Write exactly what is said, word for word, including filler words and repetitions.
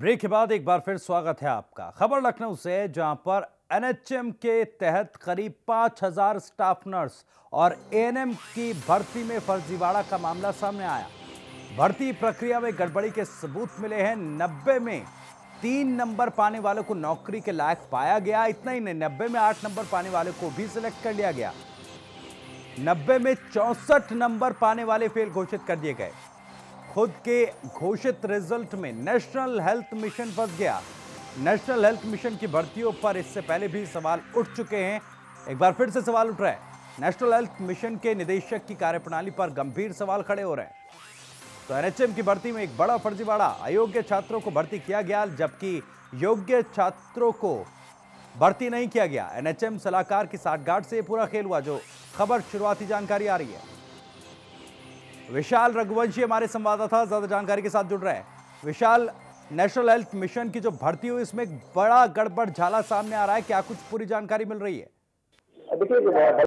Break के बाद एक बार फिर स्वागत है आपका। खबर लखनऊ से, जहां पर एनएचएम के तहत करीब पाँच हज़ार स्टाफ नर्स और एएनएम की भर्ती में फर्जीवाड़ा का मामला सामने आया। भर्ती प्रक्रिया में गड़बड़ी के सबूत मिले हैं। नब्बे में तीन नंबर पाने वालों को नौकरी के लायक पाया गया। इतना ही नहीं, नब्बे में आठ नंबर पाने वालों को भी सिलेक्ट कर लिया गया। नब्बे में चौसठ नंबर पाने वाले फेल घोषित कर दिए गए। खुद के घोषित रिजल्ट में नेशनल हेल्थ मिशन फंस गया। नेशनल हेल्थ मिशन की भर्तियों पर इससे पहले भी सवाल उठ चुके हैं। एक बार फिर से सवाल उठ रहा है। नेशनल हेल्थ मिशन के निदेशक की कार्यप्रणाली पर गंभीर सवाल खड़े हो रहे हैं। तो एनएचएम की भर्ती में एक बड़ा फर्जीवाड़ा। अयोग्य छात्रों को भर्ती किया गया, जबकि योग्य छात्रों को भर्ती नहीं किया गया। एनएचएम सलाहकार की साठगांठ से पूरा खेल हुआ, जो खबर शुरुआती जानकारी आ रही है। विशाल रघुवंशी हमारे संवाददाता ज्यादा जानकारी के साथ जुड़ रहे हैं। विशाल, नेशनल हेल्थ मिशन की जो भर्ती हुई, इसमें बड़ा गड़बड़ झाला सामने आ रहा है, क्या कुछ पूरी जानकारी मिल रही है? देखिए